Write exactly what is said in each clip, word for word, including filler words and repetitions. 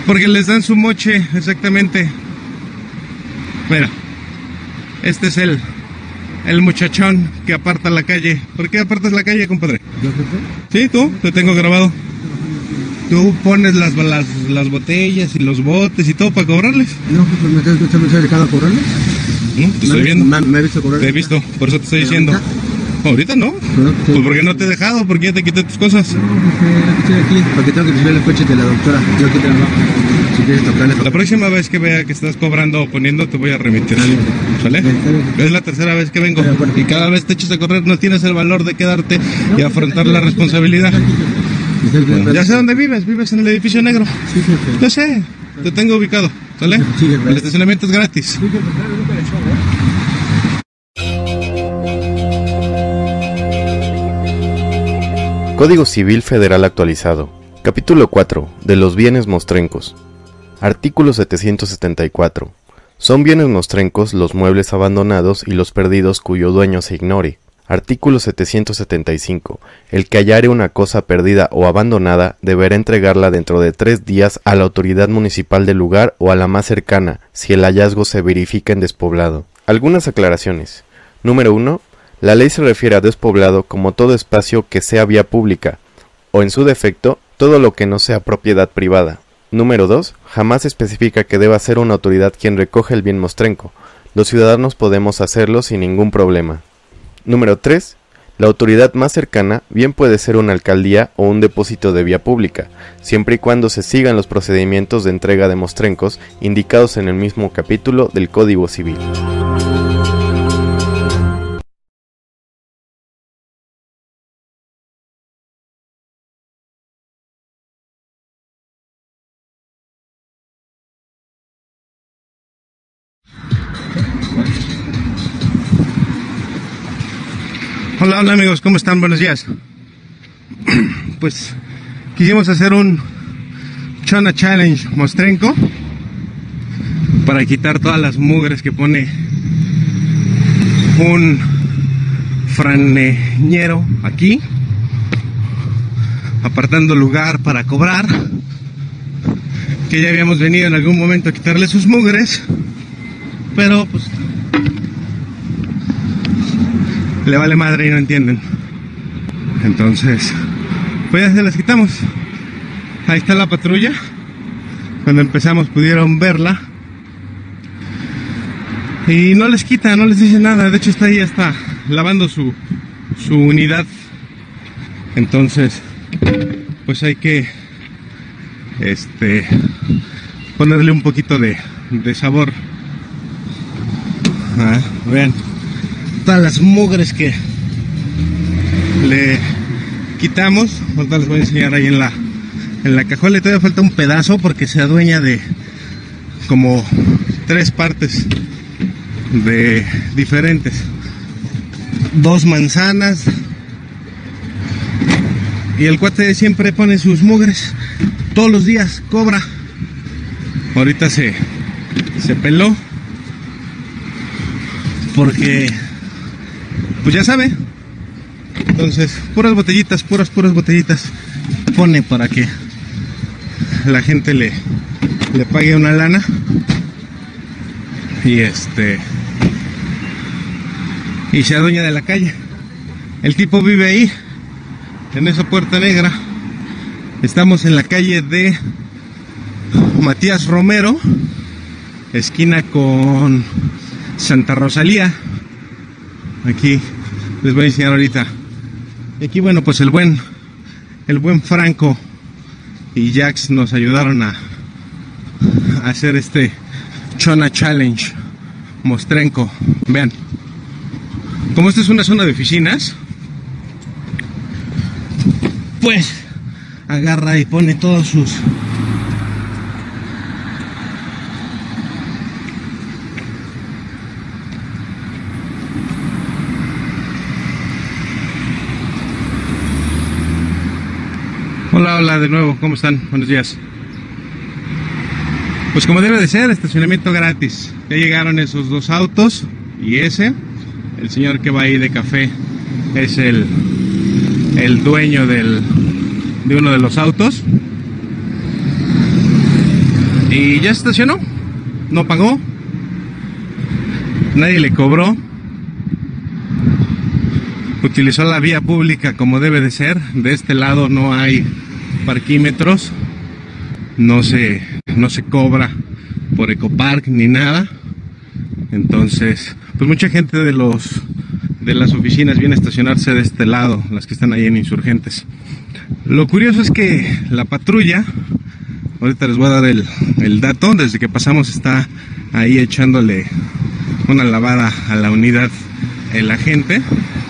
Porque les dan su moche, exactamente. Mira, este es el, el muchachón que aparta la calle. ¿Por qué apartas la calle, compadre? ¿Yo qué sé? Sí, tú, te tengo grabado. Tú pones las, las, las botellas y los botes y todo para cobrarles. No, pues me estás escuchando dedicado a cobrarles. ¿No? Te estoy viendo. Me, me he visto cobrarles. Te he visto, por eso te estoy diciendo. ¿Ahorita no? No, Pues porque no te he dejado, porque ya te quité tus cosas. No, porque estoy aquí, porque tengo que recibir el coche de la doctora. Yo aquí trabajo. Si quieres tocarle. La próxima vez que vea que estás cobrando o poniendo, te voy a remitir. ¿Sale? Es la tercera vez que vengo. Y cada vez te echas a correr, no tienes el valor de quedarte y afrontar la responsabilidad. Bueno, ya sé dónde vives, vives en el edificio negro. Sí, sí, sí. Yo sé, te tengo ubicado. ¿Sale? Sí, el estacionamiento es gratis. Código Civil Federal actualizado. Capítulo cuatro. De los bienes mostrencos. Artículo setecientos setenta y cuatro. Son bienes mostrencos los muebles abandonados y los perdidos cuyo dueño se ignore. Artículo setecientos setenta y cinco. El que hallare una cosa perdida o abandonada deberá entregarla dentro de tres días a la autoridad municipal del lugar o a la más cercana, si el hallazgo se verifica en despoblado. Algunas aclaraciones. Número uno. La ley se refiere a despoblado como todo espacio que sea vía pública, o en su defecto, todo lo que no sea propiedad privada. Número dos. Jamás especifica que deba ser una autoridad quien recoge el bien mostrenco. Los ciudadanos podemos hacerlo sin ningún problema. Número tres. La autoridad más cercana bien puede ser una alcaldía o un depósito de vía pública, siempre y cuando se sigan los procedimientos de entrega de mostrencos indicados en el mismo capítulo del Código Civil. Hola, hola amigos, ¿cómo están? Buenos días. Pues quisimos hacer un Chona Challenge mostrenco para quitar todas las mugres que pone un franeñero aquí, apartando lugar para cobrar, que ya habíamos venido en algún momento a quitarle sus mugres, pero pues le vale madre y no entienden. Entonces, pues ya se las quitamos. Ahí está la patrulla. Cuando empezamos pudieron verla. Y no les quita, no les dice nada. De hecho está ahí, está lavando su, su unidad. Entonces, pues hay que este ponerle un poquito de, de sabor. Ah, vean todas las mugres que le quitamos. Ahorita les voy a enseñar ahí en la en la cajuela. Y todavía falta un pedazo porque se adueña de como tres partes de diferentes, dos manzanas, y el cuate siempre pone sus mugres todos los días, cobra. Ahorita se se peló porque pues ya sabe. Entonces, puras botellitas, puras, puras botellitas pone para que la gente le, le pague una lana. Y este y se adueña de la calle. El tipo vive ahí, en esa puerta negra. Estamos en la calle de Matías Romero, esquina con Santa Rosalía. Aquí les voy a enseñar ahorita. Y aquí, bueno, pues el buen el buen Franco y Jax nos ayudaron a, a hacer este Chona Challenge mostrenco. Vean, como esta es una zona de oficinas, pues agarra y pone todos sus Hola, hola de nuevo, ¿cómo están? Buenos días. Pues como debe de ser, estacionamiento gratis. Ya llegaron esos dos autos y ese, el señor que va ahí de café, es el, el dueño del, de uno de los autos. Y ya se estacionó, no pagó, nadie le cobró, utilizó la vía pública como debe de ser. De este lado no hay parquímetros, no se, no se cobra por Ecopark ni nada. Entonces, pues mucha gente de los de las oficinas viene a estacionarse de este lado, las que están ahí en Insurgentes. Lo curioso es que la patrulla, ahorita les voy a dar el, el dato, desde que pasamos está ahí echándole una lavada a la unidad el agente.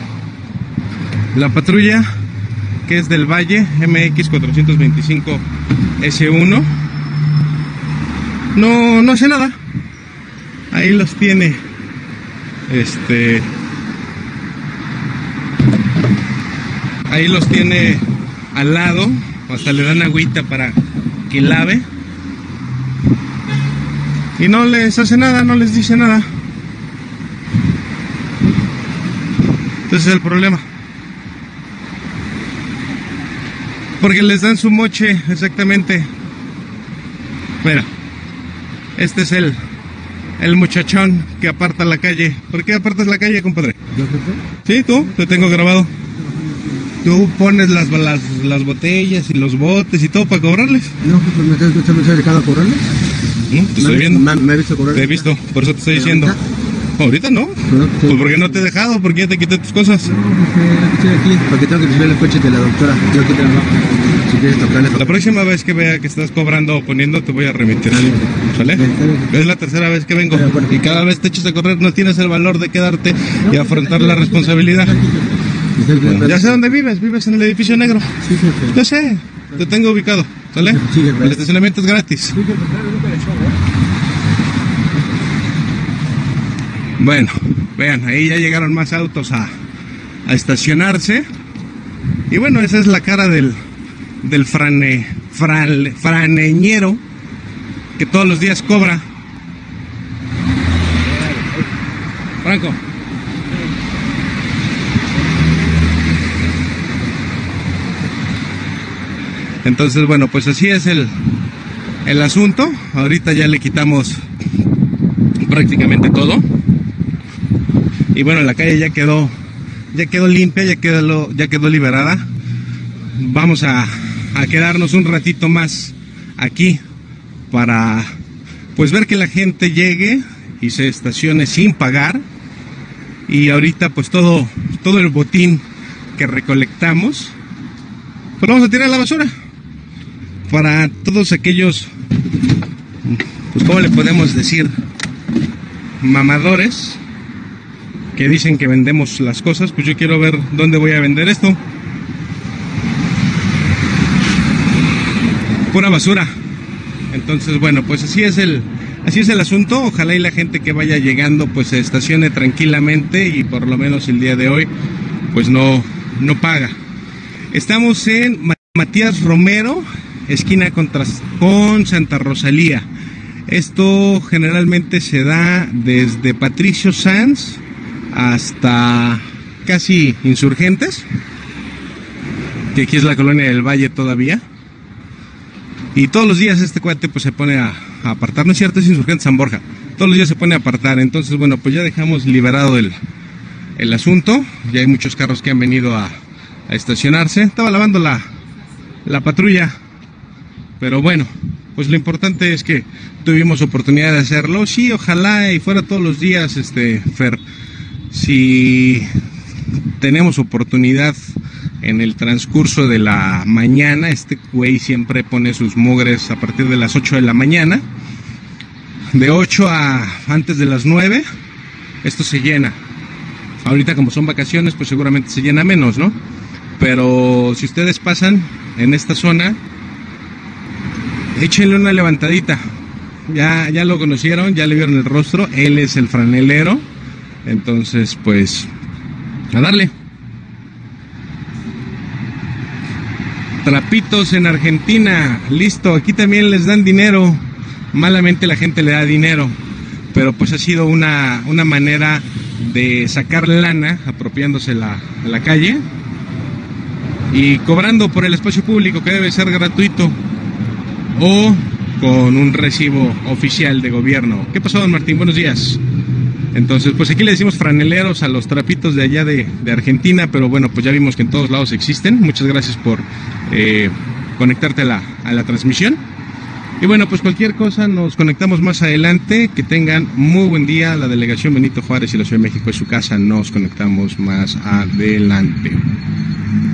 La patrulla, que es del Valle, M X cuatrocientos veinticinco S uno, no, no hace nada. Ahí los tiene, este, ahí los tiene al lado, hasta le dan agüita para que lave, y no les hace nada, no les dice nada. Entonces es el problema, porque les dan su moche exactamente. Mira, este es el el muchachón que aparta la calle. ¿Por qué apartas la calle, compadre? ¿Yo qué sé? Sí, tú, te tengo grabado. Tú pones las, las, las botellas y los botes y todo para cobrarles. No, pues me estás me estás dedicado a cobrarles. ¿No? Te estoy viendo. Me, me he visto cobrar. Te he visto, por eso te estoy diciendo. Ahorita no. Pues porque no te he dejado, porque ya te quité tus cosas. No, porque estoy aquí, porque tengo que subir el coche de la doctora. Yo aquí trabajo. Si quieres tocarle. La próxima vez que vea que estás cobrando o poniendo, te voy a remitir. ¿Sale? Es la tercera vez que vengo. Y cada vez te echas a correr, no tienes el valor de quedarte y afrontar la responsabilidad. Bueno, ya sé dónde vives, vives en el edificio negro. Sí, sí, sí. Yo sé, te tengo ubicado. ¿Sale? Sí, sí, el estacionamiento es gratis. Bueno, vean, ahí ya llegaron más autos a, a estacionarse. Y bueno, esa es la cara del, del frane, fran, franeñero que todos los días cobra. Franco. Entonces, bueno, pues así es el, el asunto. Ahorita ya le quitamos prácticamente todo. Y bueno, la calle ya quedó, ya quedó limpia, ya quedó, ya quedó liberada. Vamos a, a quedarnos un ratito más aquí para pues ver que la gente llegue y se estacione sin pagar. Y ahorita pues todo, todo el botín que recolectamos, pues vamos a tirar a la basura. Para todos aquellos, pues ¿cómo le podemos decir? Mamadores que dicen que vendemos las cosas. Pues yo quiero ver dónde voy a vender esto. Pura basura. Entonces, bueno, pues así es el así es el asunto. Ojalá y la gente que vaya llegando pues se estacione tranquilamente y por lo menos el día de hoy pues no, no paga. Estamos en Matías Romero, esquina contra, con Santa Rosalía. Esto generalmente se da desde Patricio Sanz hasta casi Insurgentes, que aquí es la colonia del Valle todavía. Y todos los días este cuate pues se pone a, a apartar, no es cierto, es Insurgentes San Borja. Todos los días se pone a apartar. Entonces, bueno, pues ya dejamos liberado el, el asunto. Ya hay muchos carros que han venido a, a estacionarse. Estaba lavando la, la patrulla. Pero bueno, pues lo importante es que tuvimos oportunidad de hacerlo. Sí, ojalá y fuera todos los días, este, Fer. Si tenemos oportunidad en el transcurso de la mañana, este güey siempre pone sus mugres a partir de las ocho de la mañana. De ocho a antes de las nueve, esto se llena. Ahorita como son vacaciones, pues seguramente se llena menos, ¿no? Pero si ustedes pasan en esta zona, échenle una levantadita. Ya, ya lo conocieron, ya le vieron el rostro. Él es el franelero. Entonces, pues, a darle. Trapitos en Argentina. Listo, aquí también les dan dinero. Malamente la gente le da dinero. Pero pues ha sido una, una manera de sacar lana, apropiándose la, la calle. Y cobrando por el espacio público, que debe ser gratuito. O con un recibo oficial de gobierno. ¿Qué pasó, don Martín? Buenos días. Entonces, pues aquí le decimos franeleros a los trapitos de allá de, de Argentina, pero bueno, pues ya vimos que en todos lados existen. Muchas gracias por eh, conectarte a la, a la transmisión. Y bueno, pues cualquier cosa nos conectamos más adelante. Que tengan muy buen día. La delegación Benito Juárez y la Ciudad de México es su casa. Nos conectamos más adelante.